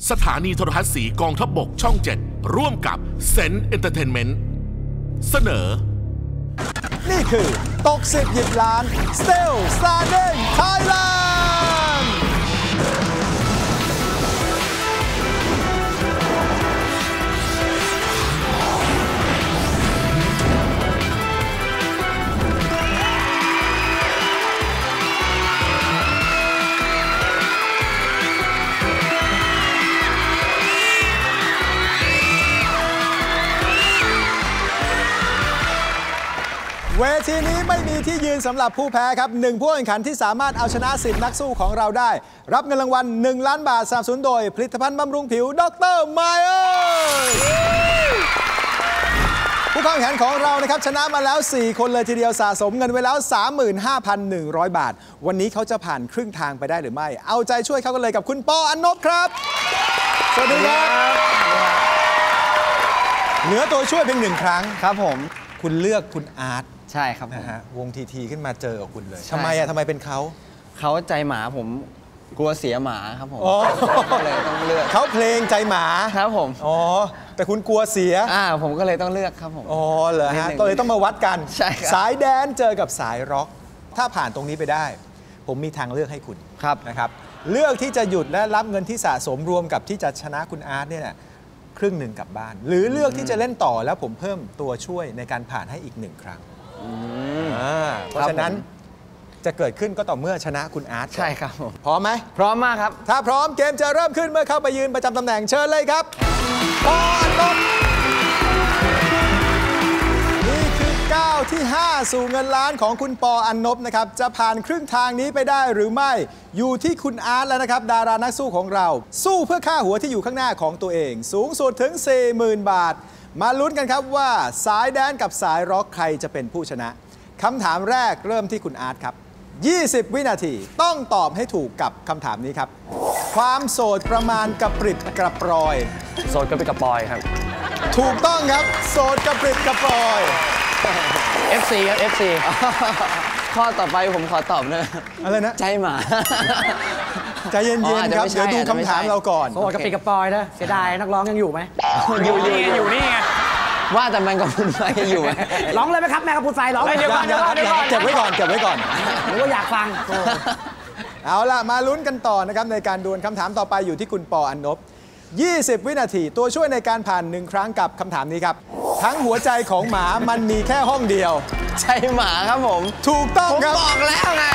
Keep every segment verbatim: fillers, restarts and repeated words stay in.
สถานีโทรทัศน์สีกองทัพบกช่องเจ็ดร่วมกับเซนเอนเตอร์เทนเมนต์เสนอนี่คือตกสิบหยิบล้าน Still Standing Thailandเวทีนี้ไม่มีที่ยืนสำหรับผู้แพ้ครับหนึ่งผู้แข่งขันที่สามารถเอาชนะสิบนักสู้ของเราได้รับเงินรางวัลหนึ่งล้านบาทสนับสนุนโดยผลิตภัณฑ์บำรุงผิวดรไมเออร์ผู้เข้าแข่งขันของเรานะครับชนะมาแล้วสี่คนเลยทีเดียวสะสมเงินไว้แล้ว สามหมื่นห้าพันหนึ่งร้อย บาทวันนี้เขาจะผ่านครึ่งทางไปได้หรือไม่เอาใจช่วยเขากันเลยกับคุณปออันนบครับสวัสดีครับเหลือตัวช่วยเพียงหนึ่งครั้งครับผมคุณเลือกคุณอาร์ตใช่ครับนะฮะวงทีทีขึ้นมาเจอกับคุณเลยทำไมอะทำไมเป็นเขาเขาใจหมาผมกลัวเสียหมาครับผมเลยต้องเลือกเขาเพลงใจหมาครับผมอ๋อแต่คุณกลัวเสียอ่าผมก็เลยต้องเลือกครับผมอ๋อเหรอฮะก็เลยต้องมาวัดกันใช่ครับสายแดนเจอกับสายร็อกถ้าผ่านตรงนี้ไปได้ผมมีทางเลือกให้คุณครับนะครับเลือกที่จะหยุดและรับเงินที่สะสมรวมกับที่จะชนะคุณอาร์ตเนี่ยครึ่งหนึ่งกลับบ้านหรือเลือกที่จะเล่นต่อแล้วผมเพิ่มตัวช่วยในการผ่านให้อีกหนึ่งครั้งเพราะฉะนั้นจะเกิดขึ้นก็ต่อเมื่อชนะคุณอาร์ตใช่ครับพร้อมไหมพร้อมมากครับถ้าพร้อมเกมจะเริ่มขึ้นเมื่อเข้าไปยืนประจำตำแหน่งเชิญเลยครับปออันนบนี่คือก้าวที่ห้าสู่เงินล้านของคุณปออันนบนะครับจะผ่านครึ่งทางนี้ไปได้หรือไม่อยู่ที่คุณอาร์ตแล้วนะครับดารานักสู้ของเราสู้เพื่อค่าหัวที่อยู่ข้างหน้าของตัวเองสูงสุดถึง สี่หมื่น บาทมาลุ้นกันครับว่าสายแดนกับสายร็อกใครจะเป็นผู้ชนะคำถามแรกเริ่มที่คุณอาร์ตครับยี่สิบวินาทีต้องตอบให้ถูกกับคำถามนี้ครับความโสดประมาณกระปริบกระปรอยโสดกระปริบกระปรอยครับถูกต้องครับโสดกระปริบกระปรอยเอฟ ซี ครับ เอฟ ซี ข้อต่อไปผมขอตอบนะอะไรนะใจหมาใจเย็นๆครับเดี๋ยวดูคำถามเราก่อนโสดกระปริบกระปรอยนะเสียดายนักร้องยังอยู่ไหมอยู่นี่อยู่นี่ไงว่าแต่แมงกะพรุนไฟอยู่ไหมร้องเลยไหมครับแมงกะพรุนไฟร้องเลยเดี๋ยวก่อนเดี๋ยวก่อนเก็บไว้ก่อนเก็บไว้ก่อนหรือว่าอยากฟังเอาล่ะมาลุ้นกันต่อนะครับในการดวลคำถามต่อไปอยู่ที่คุณปออันนบยี่สิบวินาทีตัวช่วยในการผ่านหนึ่งครั้งกับคำถามนี้ครับทั้งหัวใจของหมามันมีแค่ห้องเดียวใจหมาครับผมถูกต้องครับผมบอกแล้วไง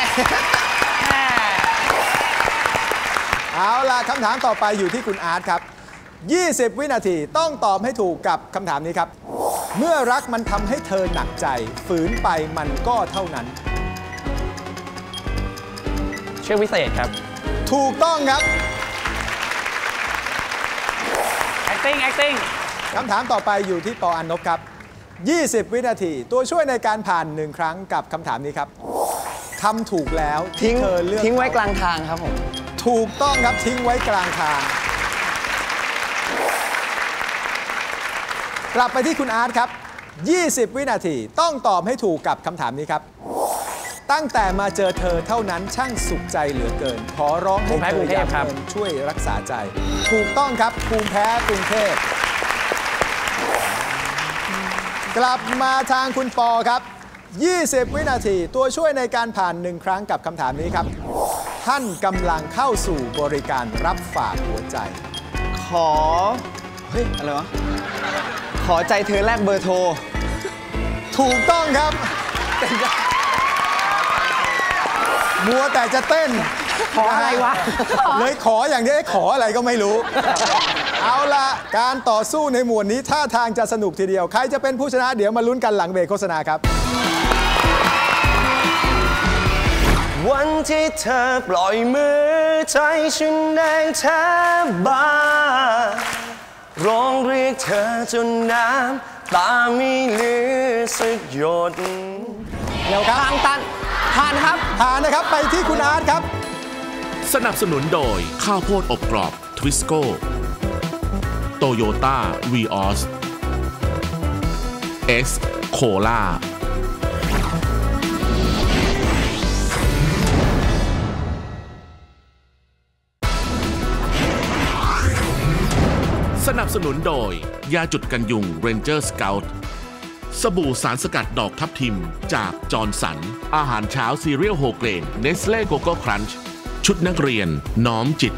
เอาล่ะคำถามต่อไปอยู่ที่คุณอาร์ตครับยี่สิบวินาทีต้องตอบให้ถูกกับคำถามนี้ครับเมื่อรักมันทำให้เธอหนักใจฝืนไปมันก็เท่านั้นเชื่อวิเศษครับถูกต้องครับ acting acting คำถามต่อไปอยู่ที่ปออันนบครับยี่สิบวินาทีตัวช่วยในการผ่านหนึ่งครั้งกับคำถามนี้ครับทำถูกแล้วที่เธอเลือกทิ้งไว้กลางทางครับผมถูกต้องครับทิ้งไว้กลางทางกลับไปที่คุณอาร์ตครับยี่สิบวินาทีต้องตอบให้ถูกกับคำถามนี้ครับตั้งแต่มาเจอเธอเท่านั้นช่างสุขใจเหลือเกินขอร้องให้เธออย่าเพิ่งช่วยรักษาใจถูกต้องครับภูมิแพ้กรุงเทพกลับมาทางคุณปอครับยี่สิบวินาทีตัวช่วยในการผ่านหนึ่งครั้งกับคำถามนี้ครับท่านกำลังเข้าสู่บริการรับฝากหัวใจขอเฮ้ยอะไรวะขอใจเธอแลกเบอร์โทรถูกต้องครับมัวแต่จะเต้นขออะไรวะเลยขออย่างนี้ขออะไรก็ไม่รู้เอาละการต่อสู้ในหมวดนี้ท่าทางจะสนุกทีเดียวใครจะเป็นผู้ชนะเดี๋ยวมาลุ้นกันหลังเบรกโฆษณาครับวันที่เธอปล่อยมือใจฉันแดงแทบบานร้องเรียกเธอจนน้ำตาไม่เหลือสักหยดเร็วครับทางตันผ่านครับผ่านนะครับไปที่คุณอาร์ตครับสนับสนุนโดยข้าวโพดอบกรอบทวิสโก้โตโยต้าวีออสเอสโคล่านับสนุนโดยยาจุดกันยุง Ranger Scout สบู่สารสกัดดอกทับทิมจากจอร์นสันอาหารเช้าซีเรียลโฮเกรนเนสเล่โกโก้ครันช์ชุดนักเรียนน้อมจิต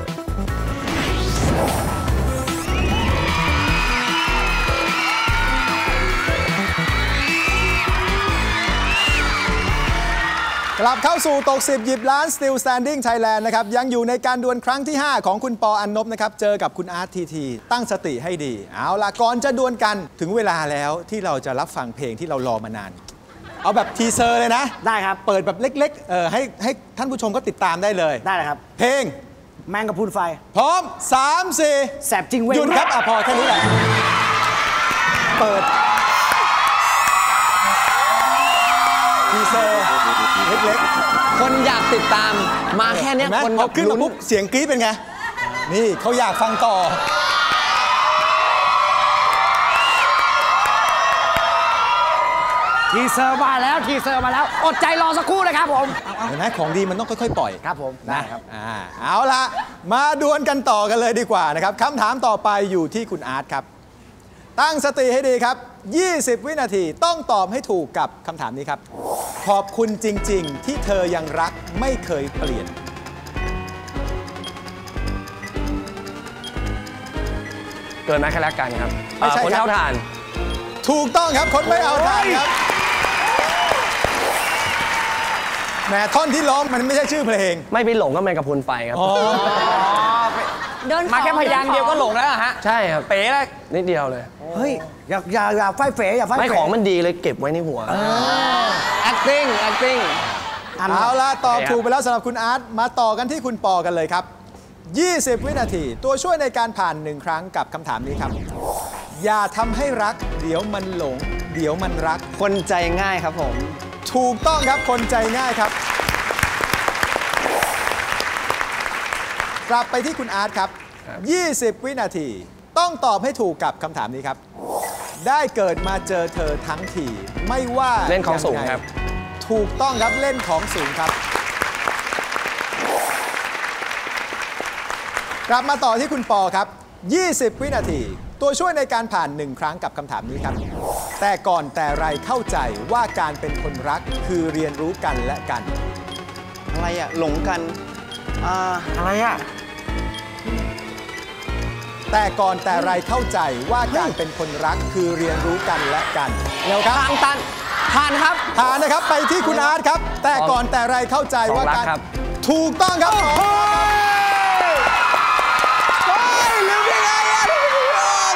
กลับเข้าสู่ตกสิบหยิบล้าน Still Standing Thailand นะครับยังอยู่ในการดวลครั้งที่ห้าของคุณปออันนบนะครับเจอกับคุณอาร์ตทีทีตั้งสติให้ดีเอาล่ะก่อนจะดวลกันถึงเวลาแล้วที่เราจะรับฟังเพลงที่เรารอมานานเอาแบบทีเซอร์เลยนะได้ครับเปิดแบบเล็กๆเออให้ให้ท่านผู้ชมก็ติดตามได้เลยได้เลยครับเพลงแมงกะพรุนไฟพร้อมสาม สี่แสบจริงเว้ยหยุดครับอ่ะพอแค่นี้แหละเปิดทีเซอร์เล็กๆคนอยากติดตามมาแค่นี้คนเขาขึ้นมาปุ๊บเสียงกรี๊ดเป็นไงนี่เขาอยากฟังต่อทีเซอร์มาแล้วทีเซอร์มาแล้วอดใจรอสักครู่นะครับผมเห็นไหมของดีมันต้องค่อยๆปล่อยครับผมนะครับอ่าเอาละมาดวลกันต่อกันเลยดีกว่านะครับคำถามต่อไปอยู่ที่คุณอาร์ตครับตั้งสติให้ดีครับยี่สิบวินาทีต้องตอบให้ถูกกับคำถามนี้ครับขอบคุณจริงๆที่เธอยังรักไม่เคยเปลี่ยนเกินมาแค่รักกันครับไม่ใช่คนเอาทานถูกต้องครับคนไม่เอาทานครับแหมท่อนที่ร้องมันไม่ใช่ชื่อเพลงไม่ไปหลงก็แมงกะพรุนไฟครับมาแค่พยางเดียวก็หลงแล้วฮะใช่ครับเป๋แล้วนิดเดียวเลยเฮ้ยอย่าอย่าอย่าไฟเฝอย่าไฟเฝไม่ของมันดีเลยเก็บไว้ในหัว acting acting เอาละตอบถูกไปแล้วสำหรับคุณอาร์ตมาต่อกันที่คุณปอกันเลยครับยี่สิบวินาทีตัวช่วยในการผ่านหนึ่งครั้งกับคำถามนี้ครับอย่าทำให้รักเดี๋ยวมันหลงเดี๋ยวมันรักคนใจง่ายครับผมถูกต้องครับคนใจง่ายครับกลับไปที่คุณอาร์ตครับยี่สิบวินาทีต้องตอบให้ถูกกับคำถามนี้ครับได้เกิดมาเจอเธอทั้งทีไม่ว่าเล่นของสูงครับถูกต้องครับเล่นของสูงครับกลับมาต่อที่คุณปอครับยี่สิบวินาทีตัวช่วยในการผ่านหนึ่งครั้งกับคำถามนี้ครับแต่ก่อนแต่ไรเข้าใจว่าการเป็นคนรักคือเรียนรู้กันและกันอะไรอะหลงกันอ่าอะไรอะแต่ก่อนแต่ไรเข้าใจว่าการเป็นคนรักคือเรียนรู้กันและกันเร็วครับทางตันผ่านครับผ่านนะครับไปที่คุณอาร์ตครับแต่ก่อนแต่ไรเข้าใจว่าการถูกต้องครับโอ้ยโอ้ยลืมยังไงอะทุกคน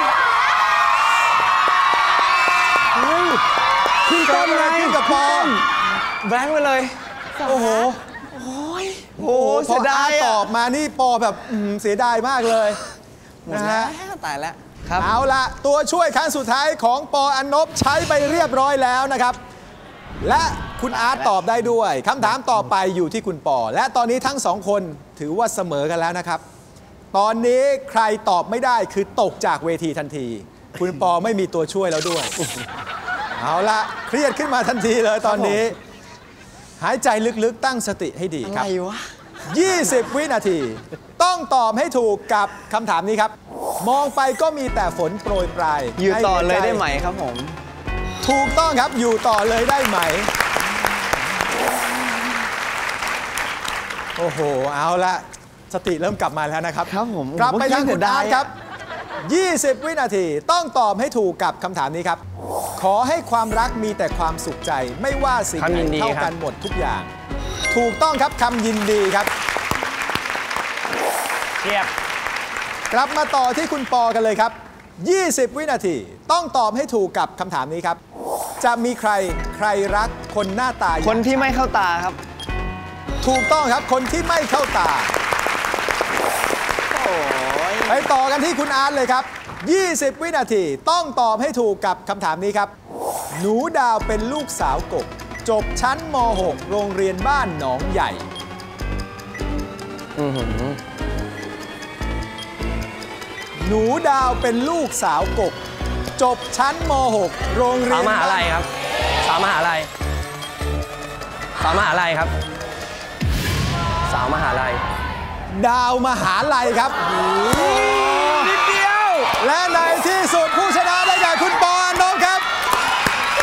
เฮ้ยขึ้นต้นไงขึ้นกับปอแบงค์ไปเลยโอ้โหโอ้ยโอ้เสียดายตอบมานี่ปอแบบเสียดายมากเลยนะฮะตายแล้วครับเอาละตัวช่วยครั้งสุดท้ายของปออันนบใช้ไปเรียบร้อยแล้วนะครับและคุณอาร์ตตอบได้ด้วยคำถามต่อไปอยู่ที่คุณปอและตอนนี้ทั้งสองคนถือว่าเสมอกันแล้วนะครับตอนนี้ใครตอบไม่ได้คือตกจากเวทีทันทีคุณปอไม่มีตัวช่วยแล้วด้วยเอาละเครียดขึ้นมาทันทีเลยตอนนี้หายใจลึกๆตั้งสติให้ดีครับอะไรวะยี่สิบวินาทีต้องตอบให้ถูกกับคำถามนี้ครับมองไปก็มีแต่ฝนโปรยปลายอยู่ต่อเลยได้ไหมครับผมถูกต้องครับอยู่ต่อเลยได้ไหมโอ้โหเอาละสติเริ่มกลับมาแล้วนะครับครับผมกลับไปทางคุณอาร์ตครับยี่สิบวินาทีต้องตอบให้ถูกกับคำถามนี้ครับขอให้ความรักมีแต่ความสุขใจไม่ว่าสิ่งไหนเท่ากันหมดทุกอย่างถูกต้องครับคำยินดีครับเทียบกลับมาต่อที่คุณปอกันเลยครับยี่สิบวินาทีต้องตอบให้ถูกกับคำถามนี้ครับจะมีใครใครรักคนหน้าตาคนที่ไม่เข้าตาครับถูกต้องครับคนที่ไม่เข้าตาไปต่อกันที่คุณอาร์ตเลยครับยี่สิบวินาทีต้องตอบให้ถูกกับคำถามนี้ครับหนูดาวเป็นลูกสาวกบจบชั้นม หก โรงเรียนบ้านหนองใหญ่หนูดาวเป็นลูกสาวกบจบชั้นม หก โรงเรียนสาวมหาลัยครับสาวมหาลัยสาวมหาลัยครับสาวมหาลัยดาวมหาลัยครับนิดเดียว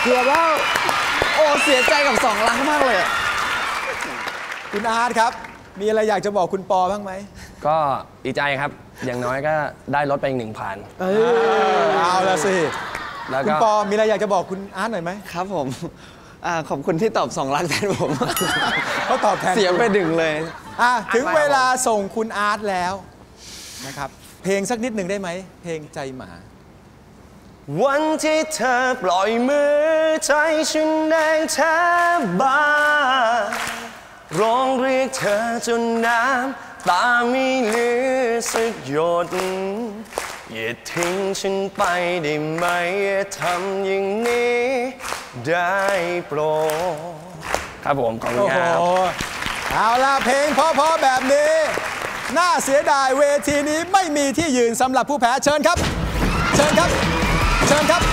เกือบแล้วโอ้เสียใจกับสองล้านมากเลยคุณอาร์ตครับมีอะไรอยากจะบอกคุณปอบ้างไหมก็ดีใจครับอย่างน้อยก็ได้รถไปอีกหนึ่งพันเอาละสิแล้วคุณปอมีอะไรอยากจะบอกคุณอาร์ตหน่อยไหมครับผมขอบคุณที่ตอบสองล้านแทนผมเขาตอบแทนเสียไปดึงเลยถึงเวลาส่งคุณอาร์ตแล้วนะครับเพลงสักนิดหนึ่งได้ไหมเพลงใจหมาวันที่เธอปล่อยมือใจฉันแดงแทบบานร้องเรียกเธอจนน้ำตาไม่เหลือสักหยดอย่าทิ้งฉันไปได้ไหมอย่าทำอย่างนี้ได้โปรดครับผมขอบคุณครับเอาล่ะเพลงเพราะๆแบบนี้น่าเสียดายเวทีนี้ไม่มีที่ยืนสำหรับผู้แพ้เชิญครับเชิญครับเชิญครับ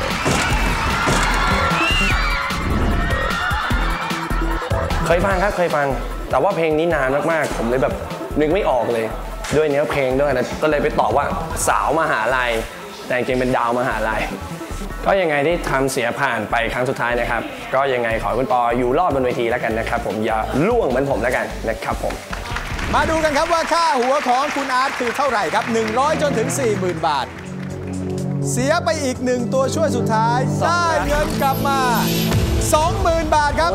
เคยฟังครับเคยฟังแต่ว่าเพลงนี้นานมากๆผมเลยแบบนึกไม่ออกเลยด้วยเนื้อเพลงด้วยนะก็เลยไปตอบว่าสาวมหาลัยแต่จริงเป็นดาวมหาลัยก็ยังไงที่ทำเสียผ่านไปครั้งสุดท้ายนะครับก็ยังไงขอคุณปออยู่รอดบนเวทีแล้วกันนะครับผมอย่าล่วงเหมือนผมแล้วกันนะครับผมมาดูกันครับว่าค่าหัวของคุณอาร์ตคือเท่าไหร่ครับหนึ่งร้อยจนถึง สี่หมื่น บาทเสียไปอีกหนึ่งตัวช่วยสุดท้ายได้เงินกลับมา สองหมื่น บาทครับ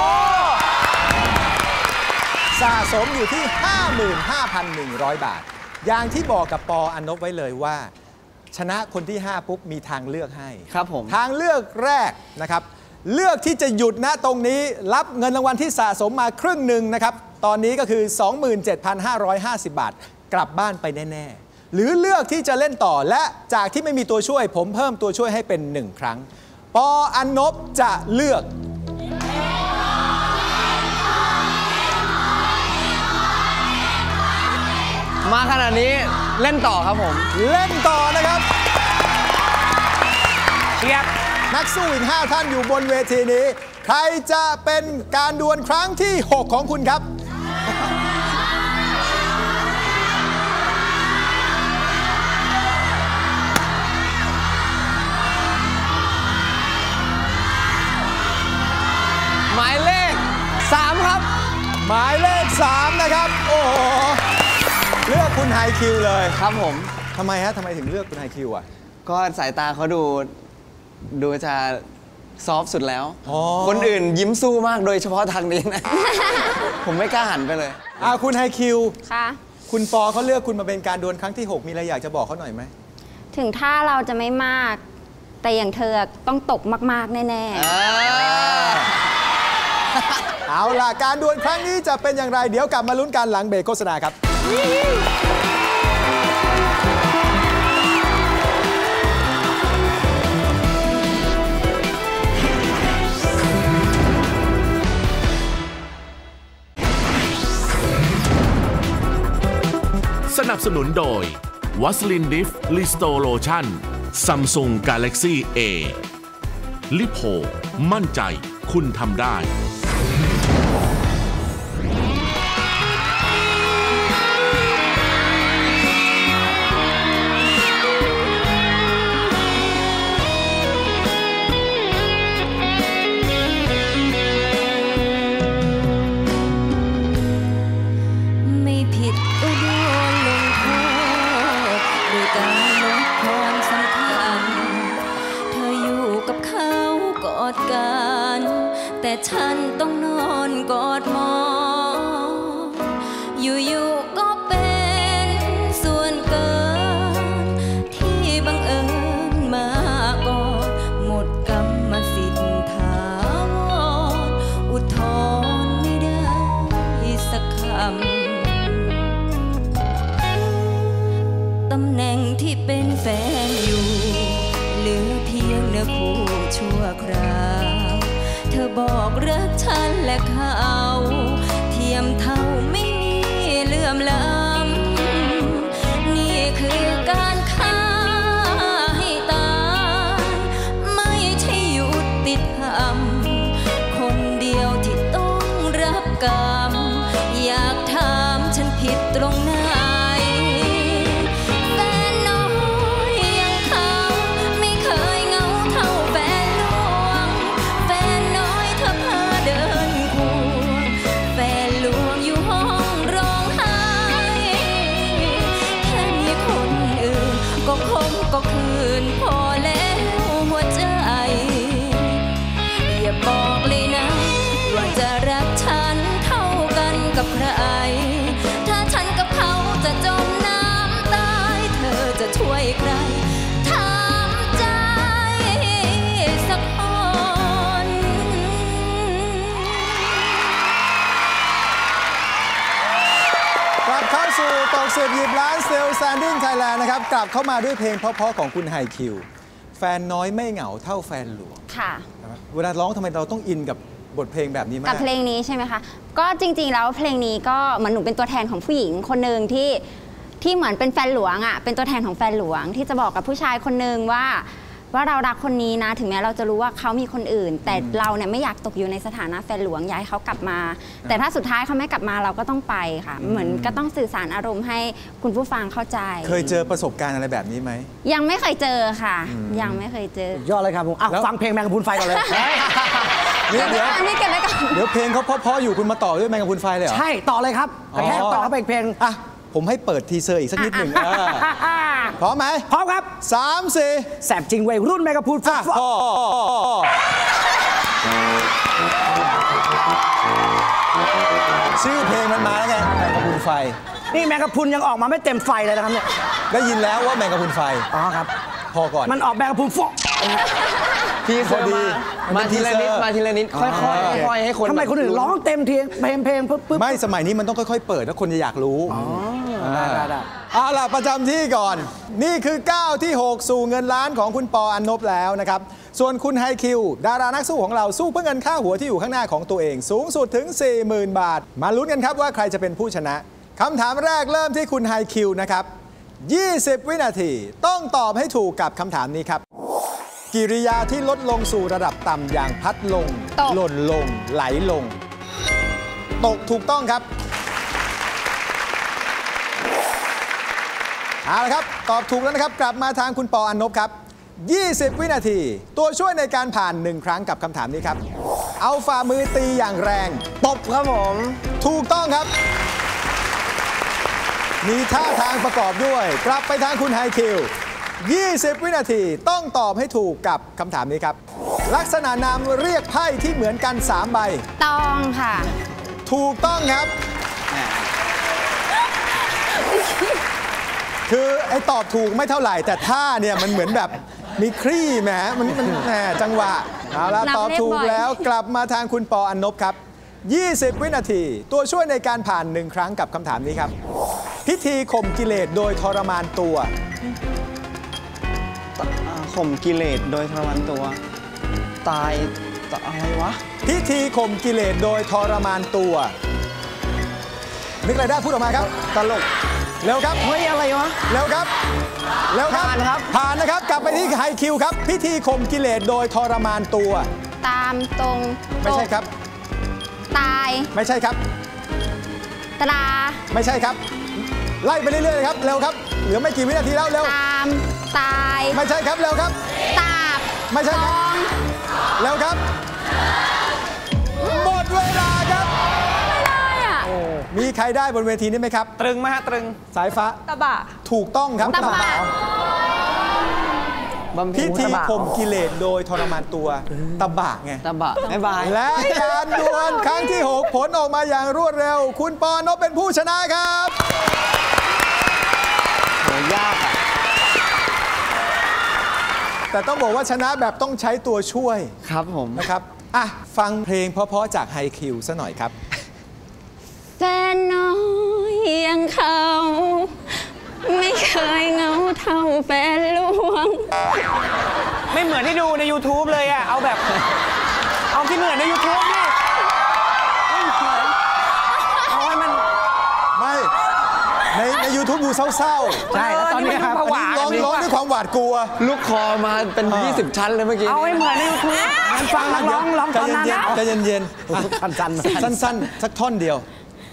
สะสมอยู่ที่ ห้าหมื่นห้าพันหนึ่งร้อย บาทอย่างที่บอกกับปออันนบไว้เลยว่าชนะคนที่ห้าปุ๊บมีทางเลือกให้ครับผมทางเลือกแรกนะครับเลือกที่จะหยุดณตรงนี้รับเงินรางวัลที่สะสมมาครึ่งหนึ่งนะครับตอนนี้ก็คือ สองหมื่นเจ็ดพันห้าร้อยห้าสิบ บาทกลับบ้านไปแน่ๆหรือเลือกที่จะเล่นต่อและจากที่ไม่มีตัวช่วยผมเพิ่มตัวช่วยให้เป็นหนึ่งครั้งปออันนบจะเลือกมาขนาดนี้เล่นต่อครับผมเล่นต่อนะครับเชียบนักสู้อีกห้าท่านอยู่บนเวทีนี้ใครจะเป็นการดวลครั้งที่หกของคุณครับหมายเลขสามครับหมายเลขสามนะครับโอ้โหเลือกคุณไฮคิวเลยครับผมทำไมฮะทำไมถึงเลือกคุณไฮคิวอ่ะก็สายตาเขาดูดูจะซอฟสุดแล้วคนอื่นยิ้มสู้มากโดยเฉพาะทางนี้นะ ผมไม่กล้าหันไปเลยอ่าคุณไฮคิวค่ะคุณปอเขาเลือกคุณมาเป็นการดวลครั้งที่หกมีอะไรอยากจะบอกเขาหน่อยไหมถึงถ้าเราจะไม่มากแต่อย่างเธอต้องตกมากๆแน่ๆเอาล่ะการดวลครั้งนี้จะเป็นอย่างไรเดี๋ยวกลับมาลุ้นกันหลังเบรกโฆษณาครับสนับสนุนโดยวัสลินดิฟลิสโตโลชั่นซัมซุงกาแล็กซี่เอลิโพมั่นใจคุณทำได้แต่ฉันต้องนอนกอดหมอนอยู่ๆก็เป็นส่วนเกินที่บังเอิญมาก่อนหมดกรรมสิทธิ์ถาวรอุทธรณ์ไม่ได้สักคำตำแหน่งที่เป็นแฟนอยู่เหลือเพียงเนื้อคู่ชั่วคราวเธอบอกรักฉันและเขาเทียมเท่าไม่มีเลื่อมล้ำนี่คือการฆ่าให้ตายไม่ใช่ยุติธรรมคนเดียวที่ต้องรับกรรมอยากถามฉันผิดตรงไหนแฟนน้อยอย่างเขาไม่เคยเหงาเท่าแฟนหลวงกสิบ หยิบล้าน Still Standing Thailand นะครับกลับเข้ามาด้วยเพลงเพราะๆของคุณไฮคิวแฟนน้อยไม่เหงาเท่าแฟนหลวงค่ะเวลาร้องทำไมเราต้องอินกับบทเพลงแบบนี้มากกับเพลงนี้ใช่ไหมคะก็จริงๆแล้วเพลงนี้ก็เหมือนหนูเป็นตัวแทนของผู้หญิงคนหนึ่งที่ที่เหมือนเป็นแฟนหลวงอ่ะเป็นตัวแทนของแฟนหลวงที่จะบอกกับผู้ชายคนหนึ่งว่าว่าเรารักคนนี้นะถึงแม้เราจะรู้ว่าเขามีคนอื่นแต่เราเนี่ยไม่อยากตกอยู่ในสถานะแฟนหลวงอยากให้เขากลับมาแต่ถ้าสุดท้ายเขาไม่กลับมาเราก็ต้องไปค่ะเหมือนก็ต้องสื่อสารอารมณ์ให้คุณผู้ฟังเข้าใจเคยเจอประสบการณ์อะไรแบบนี้ไหมยังไม่เคยเจอค่ะยังไม่เคยเจอยอดเลยครับผมฟังเพลงแมงกะพรุนไฟก่อนเลยเดี๋ยวเดี๋ยวนี่เก็บไว้ก่อนเดี๋ยวเพลงเขาเพราะๆอยู่คุณมาต่อด้วยแมงกะพรุนไฟเลยเหรอใช่ต่อเลยครับแค่ต่อเพลงเพลงอ่ะผมให้เปิดทีเซอร์อีกสักนิดหนึ่งพร้อมไหมพร้อมครับสามสี่แสบจริงวัยรุ่นแมงกะพรุนพ่อชื่อเพลงมันมาแล้วไงแมงกะพรุนไฟนี่แมงกะพรุนยังออกมาไม่เต็มไฟเลยนะครับเนี่ยได้ยินแล้วว่าแมงกะพรุนไฟอ๋อครับพอก่อนมันออกแมงกะพรุนฟอกพี่เซอร์มามาทีละนิดมาทีละนิดค่อยๆค่อยๆให้คนทำไมคนอื่นร้องเต็มทีเพลงเพลงปึ๊บไม่สมัยนี้มันต้องค่อยๆเปิดแล้วคนจะอยากรู้อ๋อได้ได้เอาล่ะประจำที่ก่อนนี่คือก้าวที่หกสู่เงินล้านของคุณปออันนบแล้วนะครับส่วนคุณไฮคิวดารานักสู้ของเราสู้เพื่อเงินค่าหัวที่อยู่ข้างหน้าของตัวเองสูงสุดถึง สี่หมื่น บาทมาลุ้นกันครับว่าใครจะเป็นผู้ชนะคำถามแรกเริ่มที่คุณไฮคิวนะครับยี่สิบวินาทีต้องตอบให้ถูกกับคำถามนี้ครับกิริยาที่ลดลงสู่ระดับต่ำอย่างพัดลงหล่นลงไหลลงตกถูกต้องครับเอาละครับตอบถูกแล้วนะครับกลับมาทางคุณปออันนบครับยี่สิบวินาทีตัวช่วยในการผ่านหนึ่งครั้งกับคำถามนี้ครับเอาฝ่ามือตีอย่างแรงตบครับผมถูกต้องครับมีท่าทางประกอบด้วยกลับไปทางคุณไฮคิวยี่สิบวินาทีต้องตอบให้ถูกกับคำถามนี้ครับลักษณะนามเรียกไพ่ที่เหมือนกันสามใบตองค่ะถูกต้องครับคือไอ้ตอบถูกไม่เท่าไหร่แต่ท่าเนี่ยมันเหมือนแบบมีคลี่แหมมันมันแหมจังหวะเอาละตอบถูกแล้วกลับมาทางคุณปออันนบครับยี่สิบวินาทีตัวช่วยในการผ่านหนึ่งครั้งกับคำถามนี้ครับพิธีข่มกิเลสโดยทรมานตัวข่มกิเลสโดยทรมานตัวตายอะไรวะพิธีข่มกิเลสโดยทรมานตัวนึกอะไรได้พูดออกมาครับตลกเร็วครับเฮ้ยอะไรวะเร็วครับเร็วครับผ่านครับผ่านนะครับกลับไปที่ไฮคิวครับพิธีข่มกิเลสโดยทรมานตัวตามตรงไม่ใช่ครับตายไม่ใช่ครับตราไม่ใช่ครับไล่ไปเรื่อยๆครับเร็วครับเหลือไม่กี่วินาทีแล้วเร็วตามตายไม่ใช่ครับเร็วครับตาบไม่ใช่ครับเร็วครับหมดเวลาครับไม่ได้อ่ะมีใครได้บนเวทีนี้ไหมครับตรึงไหมฮะตรึงสายฟ้าตะบะถูกต้องครับตะบะพิธีข่มกิเลสโดยทรมานตัวตะบะไงตะบะบ๊ายบายและการดวลครั้งที่หกผลออกมาอย่างรวดเร็วคุณปอนบเป็นผู้ชนะครับโหยากอ่ะแต่ต้องบอกว่าชนะแบบต้องใช้ตัวช่วยครับผมนะครับอ่ะฟังเพลงเพราะๆจากไฮคิวซะหน่อยครับแฟนน้อยอย่างเขาไม่เคยเงาเท่าแฟนหลวงไม่เหมือนที่ดูใน YouTube เลยอ่ะเอาแบบเอาที่เหมือนใน YouTube นี่เอาให้มันไม่ในใน YouTube ดูเศร้าๆใช่ตอนนี้ครับร้องร้องด้วยความหวาดกลัวลูกคอมาเป็นยี่สิบชั้นเลยเมื่อกี้เอาให้เหมือนใน YouTube ฟังร้องร้องตอนนั้นนะใจเย็นๆสั้นๆสั้นๆสักท่อนเดียว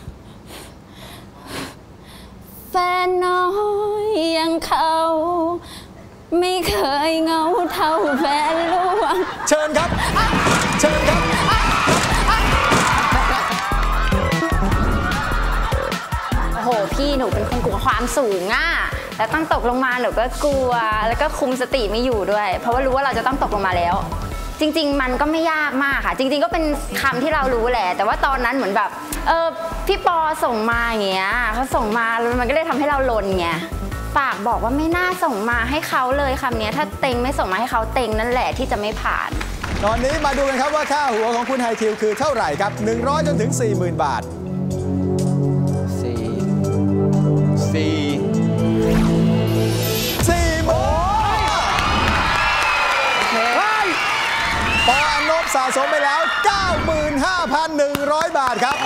แฟนน้อยอย่างเขาไม่เคยเงาเท่าแฟนหลวงเชิญครับเชิญครับโอ้โหพี่หนูเป็นคนกลัวความสูงอ่ะแต่ต้องตกลงมาหนูก็กลัวแล้วก็คุมสติไม่อยู่ด้วยเพราะว่ารู้ว่าเราจะต้องตกลงมาแล้วจริงๆมันก็ไม่ยากมากค่ะจริงๆก็เป็นคำที่เรารู้แหละแต่ว่าตอนนั้นเหมือนแบบเออพี่ปอส่งมาอย่างเงี้ยเขาส่งมาแล้วมันก็เลยทำให้เราลนไงฝากบอกว่าไม่น่าส่งมาให้เขาเลยคำนี้ถ้าเต็งไม่ส่งมาให้เขาเต็งนั่นแหละที่จะไม่ผ่านตอนนี้มาดูกันครับว่าค่าหัวของคุณไฮคิวคือเท่าไหร่ครับหนึ่งร้อยจนถึง สี่หมื่น บาทสี่ สี่ะสมไปแล้ว เก้าหมื่นห้าพันหนึ่งร้อย บาทครับ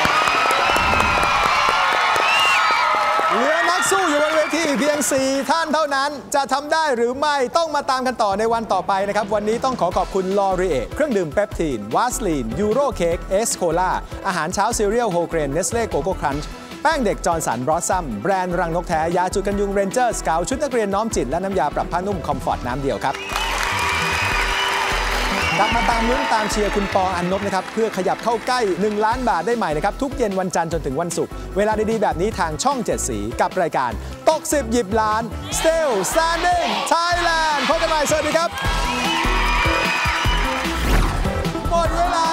เหลือนักสู้อยู่บนเวทีเพียง สี่ ท่านเท่านั้นจะทำได้หรือไม่ต้องมาตามกันต่อในวันต่อไปนะครับวันนี้ต้องขอขอบคุณลอรีเอเครื่องดื่มเปปทีนวาสลีนยูโรเค้กเอสโคล่าอาหารเช้าซีเรียลโฮเกรนเนสเล่โกโก้ครันช์แป้งเด็กจอร์นสันบรอสซัมแบรนด์รังนกแท้ยาจุดกันยุงเรนเจอร์สเกาชุดนักเรียนน้อมจิตและน้ำยาปรับผ้านุ่มคอมฟอร์ตน้ำเดียวครับกลับมาตามลุ้นตามเชียร์คุณปออันนบนะครับเพื่อขยับเข้าใกล้หนึ่งล้านบาทได้ใหม่นะครับทุกเย็นวันจันทร์จนถึงวันศุกร์เวลาดีๆแบบนี้ทางช่องเจ็ดสีกับรายการตกสิบหยิบล้าน Still Standing Thailand พบกันใหม่สวัสดีครับหมดเวลา